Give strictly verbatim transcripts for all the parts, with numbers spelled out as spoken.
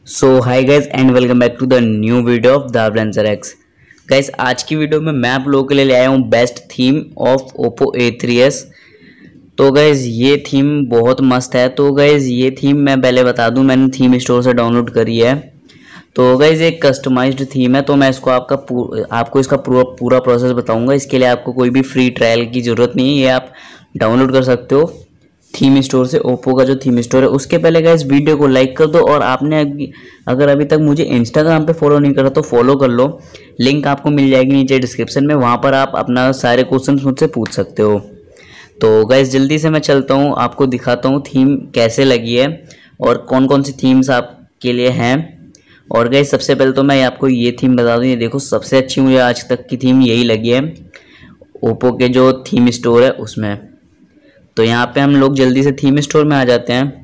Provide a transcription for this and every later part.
So hi guys and welcome back to the new video of the Blenser X. Guys आज की video में मैं आप लोगों के लिए ले आया हूँ best theme of Oppo A three S. तो गाइज ये थीम बहुत मस्त है। तो गाइज ये थीम मैं पहले बता दूं, मैंने थीम स्टोर से डाउनलोड करी है। तो गाइज एक कस्टमाइज्ड थीम है, तो मैं इसको आपका आपको इसका पूरा पूरा प्रोसेस बताऊंगा। इसके लिए आपको कोई भी फ्री ट्रायल की ज़रूरत नहीं है, ये आप डाउनलोड कर सकते हो थीम स्टोर से, ओप्पो का जो थीम स्टोर है। उसके पहले गाइस वीडियो को लाइक कर दो, और आपने अगर अभी तक मुझे इंस्टाग्राम पे फॉलो नहीं करा तो फॉलो कर लो, लिंक आपको मिल जाएगी नीचे डिस्क्रिप्शन में, वहाँ पर आप अपना सारे क्वेश्चन मुझसे पूछ सकते हो। तो गाइस जल्दी से मैं चलता हूँ, आपको दिखाता हूँ थीम कैसे लगी है और कौन कौन सी थीम्स आपके लिए हैं। और गाइस सबसे पहले तो मैं आपको ये थीम बता दूँ, ये देखो सबसे अच्छी मुझे आज तक की थीम यही लगी है ओप्पो के जो थीम स्टोर है उसमें। तो यहाँ पे हम लोग जल्दी से थीम स्टोर में आ जाते हैं।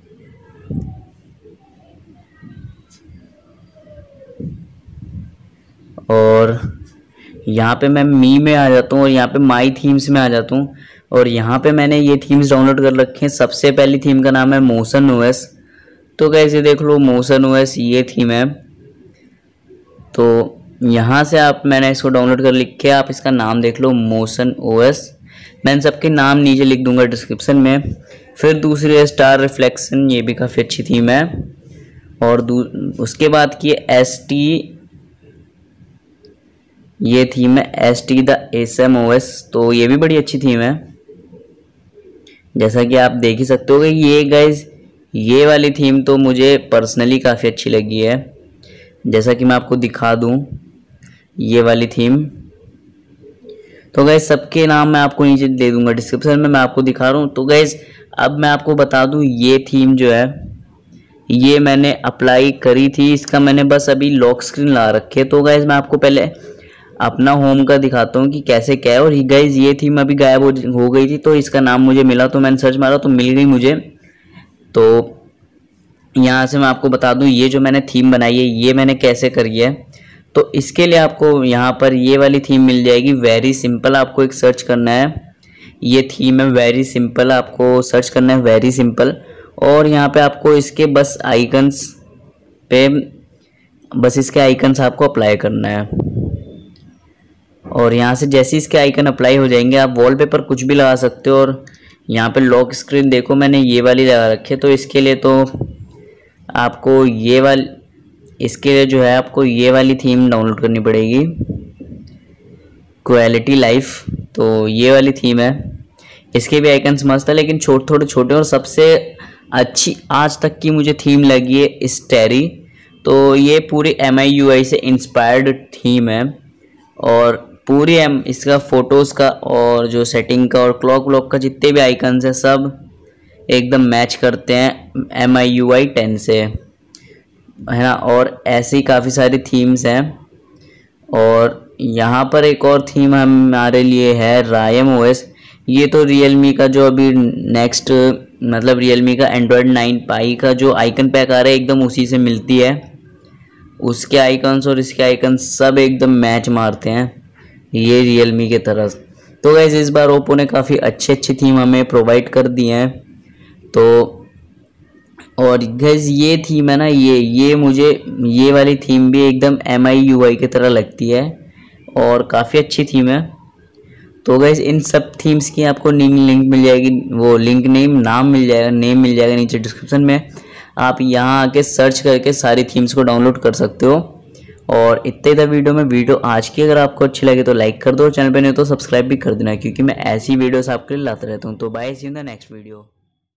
और यहाँ पे मैं मी में आ जाता हूँ और यहाँ पे माई थीम्स में आ जाता हूँ। और यहाँ पे मैंने ये थीम्स डाउनलोड कर रखे हैं। सबसे पहली थीम का नाम है मोशन ओएस। तो कैसे देख लो, मोशन ओएस ये थीम है। तो यहाँ से आप मैंने इसको डाउनलोड कर लिख के आप इसका नाम देख लो, मोशन ओएस। मैं सबके नाम नीचे लिख दूंगा डिस्क्रिप्शन में। फिर दूसरी है स्टार रिफ्लेक्शन, ये भी काफ़ी अच्छी थीम है। और उसके बाद की एस टी, ये थीम है S T the S M O S. तो ये भी बड़ी अच्छी थीम है, जैसा कि आप देख ही सकते हो कि ये गाइज ये वाली थीम तो मुझे पर्सनली काफ़ी अच्छी लगी है। जैसा कि मैं आपको दिखा दूं ये वाली थीम। तो गैस सबके नाम मैं आपको नीचे दे दूंगा डिस्क्रिप्शन में, मैं आपको दिखा रहा हूँ। तो गैस अब मैं आपको बता दूं, ये थीम जो है ये मैंने अप्लाई करी थी, इसका मैंने बस अभी लॉक स्क्रीन ला रखी है। तो गैस मैं आपको पहले अपना होम का दिखाता हूँ कि कैसे क्या है। और गैस ये थीम अभी गायब हो, हो गई थी, तो इसका नाम मुझे मिला, तो मैंने सर्च मारा तो मिल गई मुझे। तो यहाँ से मैं आपको बता दूँ ये जो मैंने थीम बनाई है ये मैंने कैसे करी है। तो इसके लिए आपको यहाँ पर ये वाली थीम मिल जाएगी, वेरी सिंपल। आपको एक सर्च करना है, ये थीम है वेरी सिंपल, आपको सर्च करना है वेरी सिंपल। और यहाँ पे आपको इसके बस आइकन्स पे बस इसके आइकन्स आपको अप्लाई करना है। और यहाँ से जैसे इसके आइकन अप्लाई हो जाएंगे, आप वॉलपेपर कुछ भी लगा सकते हो। और यहाँ पे लॉक स्क्रीन देखो मैंने ये वाली लगा रखी है। तो इसके लिए तो आपको ये वाली इसके लिए जो है आपको ये वाली थीम डाउनलोड करनी पड़ेगी, क्वालिटी लाइफ। तो ये वाली थीम है, इसके भी आइकन्स मस्त है लेकिन छोटे थोड़े छोटे। और सबसे अच्छी आज तक की मुझे थीम लगी है स्टैरी। तो ये पूरी एम आई यू आई से इंस्पायर्ड थीम है, और पूरी एम इसका फ़ोटोज़ का और जो सेटिंग का और क्लॉक व्लॉक का जितने भी आइकन्स हैं सब एकदम मैच करते हैं M I U I ten से, है ना। और ऐसी काफ़ी सारी थीम्स हैं। और यहाँ पर एक और थीम हमारे लिए है रायम ओएस। ये तो रियलमी का जो अभी नेक्स्ट मतलब रियलमी का एंड्रॉयड नाइन पाई का जो आइकन पैक आ रहा है एकदम उसी से मिलती है। उसके आइकन्स और इसके आइकन्स सब एकदम मैच मारते हैं ये रियलमी के तरह। तो गाइस इस बार ओप्पो ने काफ़ी अच्छी अच्छी थीम हमें प्रोवाइड कर दी हैं। तो और गैस ये थीम है ना, ये ये मुझे ये वाली थीम भी एकदम एम आई यू आई की तरह लगती है और काफ़ी अच्छी थीम है। तो गैस इन सब थीम्स की आपको लिंक लिंक मिल जाएगी, वो लिंक नेम नाम मिल जाएगा नेम मिल जाएगा नीचे डिस्क्रिप्शन में। आप यहाँ आके सर्च करके सारी थीम्स को डाउनलोड कर सकते हो। और इतने था वीडियो में। वीडियो आज की अगर आपको अच्छी लगे तो लाइक कर दो, चैनल पे नहीं तो सब्सक्राइब भी कर देना, क्योंकि मैं ऐसी वीडियोस आपके लिए लाता रहता हूँ। तो bye, see you in the next video.